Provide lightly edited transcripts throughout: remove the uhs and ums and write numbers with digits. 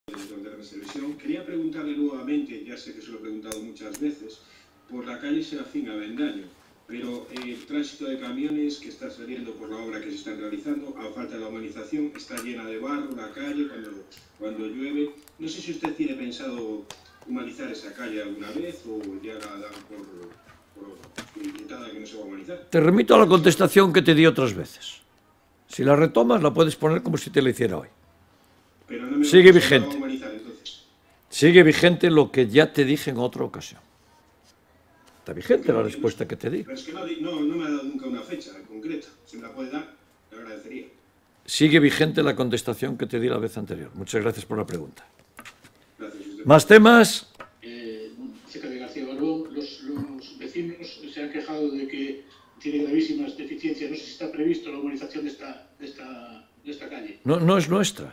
de Televisión. Quería preguntarle nuevamente, ya sé que se lo he preguntado muchas veces, por la calle Serafín Avendaño, pero el tránsito de camiones que está saliendo por la obra que se está realizando, a falta de la humanización, está llena de barro la calle cuando llueve. No sé si usted tiene pensado humanizar esa calle alguna vez o ya la dan por intentada que no se va a humanizar. Te remito a la contestación que te di otras veces. Si la retomas, la puedes poner como si te la hiciera hoy. Pero no me Sigue va a vigente. humanizar, entonces. Sigue vigente lo que ya te dije en otra ocasión. Está vigente la respuesta que te di. Pero es que no me ha dado nunca una fecha en concreta. Si me la puede dar, le agradecería. Sigue vigente la contestación que te di la vez anterior. Muchas gracias por la pregunta. Gracias, usted. ¿Más temas? Secretario García Barbón, los vecinos se han quejado de que tiene gravísimas deficiencias. No sé si está previsto la humanización de esta calle. No es nuestra.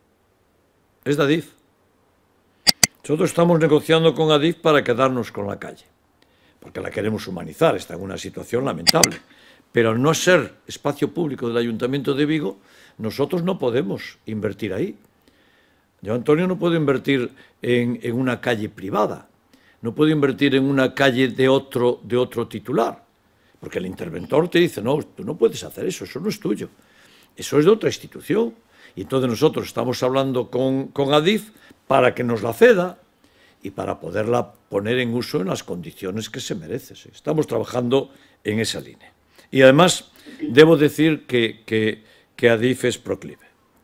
Es de Adif. Nosotros estamos negociando con Adif para quedarnos con la calle, porque la queremos humanizar, está en una situación lamentable. Pero al no ser espacio público del Ayuntamiento de Vigo, nosotros no podemos invertir ahí. Yo, Antonio, no puedo invertir en una calle privada, no puedo invertir en una calle de otro titular, porque el interventor te dice, no, tú no puedes hacer eso no es tuyo, eso es de otra institución. Y entonces nosotros estamos hablando con Adif para que nos la ceda y para poderla poner en uso en las condiciones que se merece. ¿Sí? Estamos trabajando en esa línea. Y además, debo decir que Adif es proclive.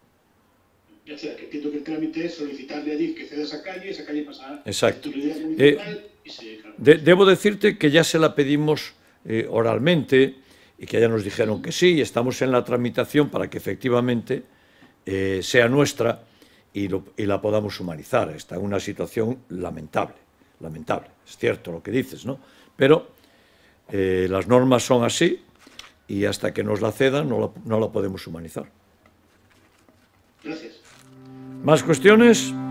Ya sea, que entiendo que el trámite es solicitarle a Adif que ceda esa calle pasará Exacto. a la titularidad municipal y se... Debo decirte que ya se la pedimos oralmente y que ya nos dijeron que sí, y estamos en la tramitación para que efectivamente sea nuestra y la podamos humanizar. Está en una situación lamentable. Es cierto lo que dices, ¿no? Pero las normas son así y hasta que nos la cedan no la podemos humanizar. Gracias. ¿Más cuestiones?